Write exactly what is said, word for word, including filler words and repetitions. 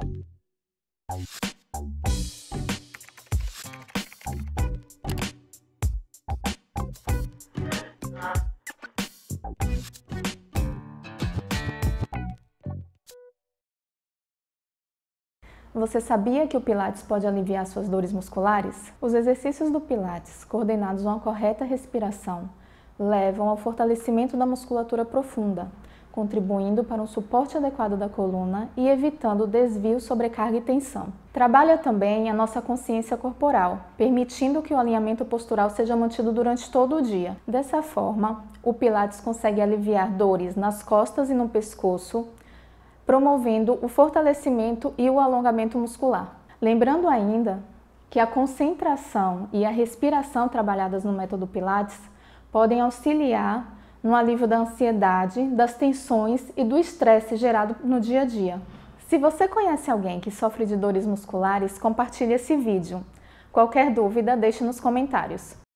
Você sabia que o Pilates pode aliviar suas dores musculares? Os exercícios do Pilates, coordenados a uma correta respiração, levam ao fortalecimento da musculatura profunda, contribuindo para um suporte adequado da coluna e evitando desvio, sobrecarga e tensão. Trabalha também a nossa consciência corporal, permitindo que o alinhamento postural seja mantido durante todo o dia. Dessa forma, o Pilates consegue aliviar dores nas costas e no pescoço, promovendo o fortalecimento e o alongamento muscular. Lembrando ainda que a concentração e a respiração trabalhadas no método Pilates podem auxiliar no alívio da ansiedade, das tensões e do estresse gerado no dia a dia. Se você conhece alguém que sofre de dores musculares, compartilhe esse vídeo. Qualquer dúvida, deixe nos comentários.